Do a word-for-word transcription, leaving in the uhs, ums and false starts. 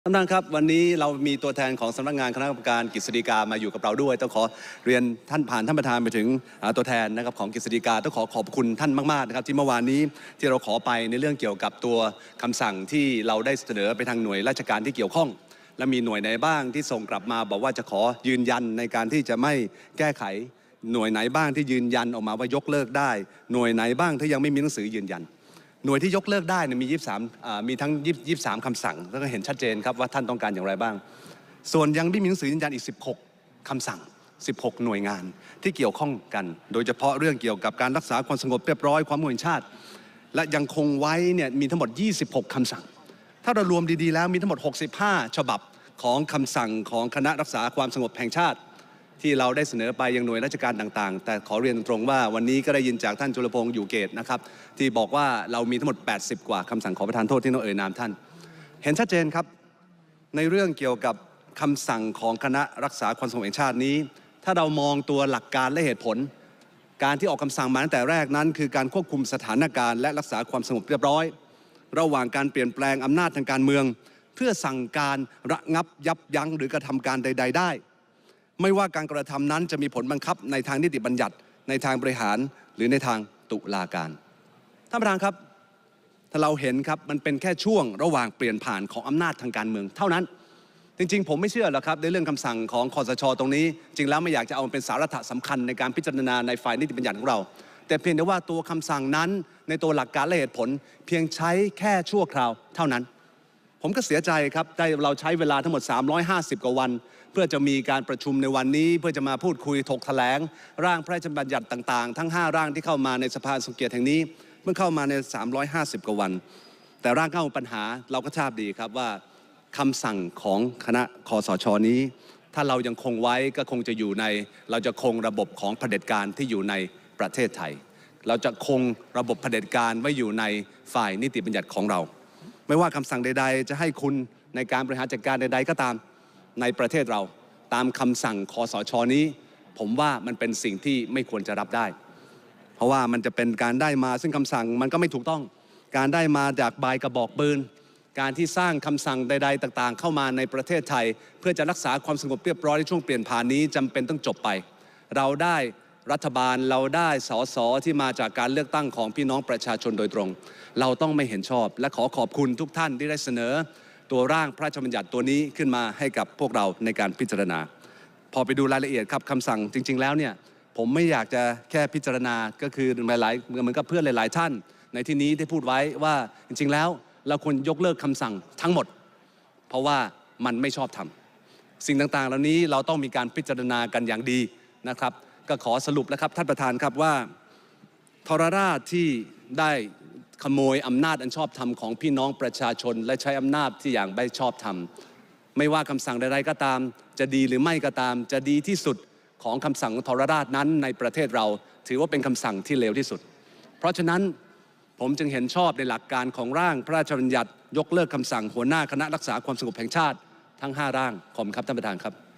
ท่านประธานครับวันนี้เรามีตัวแทนของสำนักงานคณะกรรมการกฤษฎีกามาอยู่กับเราด้วยต้องขอเรียนท่านผ่านท่านประธานไปถึงตัวแทนนะครับของกฤษฎีกาต้องขอขอบคุณท่านมากๆนะครับที่เมื่อวานนี้ที่เราขอไปในเรื่องเกี่ยวกับตัวคำสั่งที่เราได้เสนอไปทางหน่วยราชการที่เกี่ยวข้องและมีหน่วยไหนบ้างที่ส่งกลับมาบอกว่าจะขอยืนยันในการที่จะไม่แก้ไขหน่วยไหนบ้างที่ยืนยันออกมาว่ายกเลิกได้หน่วยไหนบ้างที่ยังไม่มีหนังสือยืนยันหน่วยที่ยกเลิกได้เนี่ยมียี่สิบสามมีทั้งยี่สิบสามคำสั่งแล้วก็เห็นชัดเจนครับว่าท่านต้องการอย่างไรบ้างส่วนยังไม่มีหนังสือยืนยันอีกสิบหกคำสั่งสิบหกหน่วยงานที่เกี่ยวข้องกันโดยเฉพาะเรื่องเกี่ยวกับการรักษาความสงบเรียบร้อยความมั่นคงชาติและยังคงไว้เนี่ยมีทั้งหมดยี่สิบหกคำสั่งถ้าเรารวมดีๆแล้วมีทั้งหมดหกสิบห้าฉบับของคำสั่งของคณะรักษาความสงบแห่งชาติที่เราได้เสนอไปยังหน่วยราชการต่างๆแต่ขอเรียนตรงว่าวันนี้ก็ได้ยินจากท่านจุลพงษ์อยู่เกตนะครับที่บอกว่าเรามีทั้งหมดแปดสิบกว่าคำสั่งขอประทานโทษที่ต้องเอ่ยนามท่านเห็นชัดเจนครับในเรื่องเกี่ยวกับคำสั่งของคณะรักษาความสงบแห่งชาตินี้ถ้าเรามองตัวหลักการและเหตุผลการที่ออกคำสั่งมาตั้งแต่แรกนั้นคือการควบคุมสถานการณ์และรักษาความสงบเรียบร้อยระหว่างการเปลี่ยนแปลงอำนาจทางการเมืองเพื่อสั่งการระงับยับยั้งหรือกระทำการใดๆได้ไม่ว่าการกระทำนั้นจะมีผลบังคับในทางนิติบัญญัติในทางบริหารหรือในทางตุลาการท่านประธานครับถ้าเราเห็นครับมันเป็นแค่ช่วงระหว่างเปลี่ยนผ่านของอำนาจทางการเมืองเท่านั้นจริงๆผมไม่เชื่อหรอกครับในเรื่องคำสั่งของคสช.ตรงนี้จริงแล้วไม่อยากจะเอาเป็นสาระสำคัญในการพิจารณาในฝ่ายนิติบัญญัติของเราแต่เพียงแต่ว่าตัวคำสั่งนั้นในตัวหลักการและเหตุผลเพียงใช้แค่ชั่วคราวเท่านั้นผมก็เสียใจครับได้เราใช้เวลาทั้งหมดสามร้อยห้าสิบกว่าวันเพื่อจะมีการประชุมในวันนี้เพื่อจะมาพูดคุยถกแถลงร่างพระราชบัญญัติต่างๆทั้งห้าร่างที่เข้ามาในสภาทรงเกียรติแห่งนี้เมื่อเข้ามาในสามร้อยห้าสิบกว่าวันแต่ร่างเข้าปัญหาเราก็ทราบดีครับว่าคำสั่งของคณะคสช.นี้ถ้าเรายังคงไว้ก็คงจะอยู่ในเราจะคงระบบของเผด็จการที่อยู่ในประเทศไทยเราจะคงระบบเผด็จการไว้อยู่ในฝ่ายนิติบัญญัติของเราไม่ว่าคำสั่งใดๆจะให้คุณในการบริหารจัดการใดๆก็ตามในประเทศเราตามคำสั่งคสช.นี้ผมว่ามันเป็นสิ่งที่ไม่ควรจะรับได้เพราะว่ามันจะเป็นการได้มาซึ่งคำสั่งมันก็ไม่ถูกต้องการได้มาจากใบกระบอกปืนการที่สร้างคำสั่งใดๆต่างๆเข้ามาในประเทศไทยเพื่อจะรักษาความสงบเรียบร้อยในช่วงเปลี่ยนผ่านนี้จำเป็นต้องจบไปเราได้รัฐบาลเราได้สสที่มาจากการเลือกตั้งของพี่น้องประชาชนโดยตรงเราต้องไม่เห็นชอบและขอขอบคุณทุกท่านที่ได้เสนอตัวร่างพระราชบัญญัติตัวนี้ขึ้นมาให้กับพวกเราในการพิจารณาพอไปดูรายละเอียดครับคำสั่งจริงๆแล้วเนี่ยผมไม่อยากจะแค่พิจารณาก็คือหลายๆเหมือนกับเพื่อนหลายๆท่านในที่นี้ได้พูดไว้ว่าจริงๆแล้วเราควรยกเลิกคำสั่งทั้งหมดเพราะว่ามันไม่ชอบธรรมสิ่งต่างๆเหล่านี้เราต้องมีการพิจารณากันอย่างดีนะครับก็ขอสรุปแล้วครับท่านประธานครับว่าทรราชที่ได้ขโมยอำนาจอันชอบธรรมของพี่น้องประชาชนและใช้อำนาจที่อย่างไม่ชอบธรรมไม่ว่าคำสั่งใดๆก็ตามจะดีหรือไม่ก็ตามจะดีที่สุดของคำสั่งทรราชนั้นในประเทศเราถือว่าเป็นคำสั่งที่เลวที่สุดเพราะฉะนั้นผมจึงเห็นชอบในหลักการของร่างพระราชบัญญัติยกเลิกคำสั่งหัวหน้าคณะรักษาความสงบแห่งชาติทั้งห้าร่างขอบคุณครับท่านประธานครับ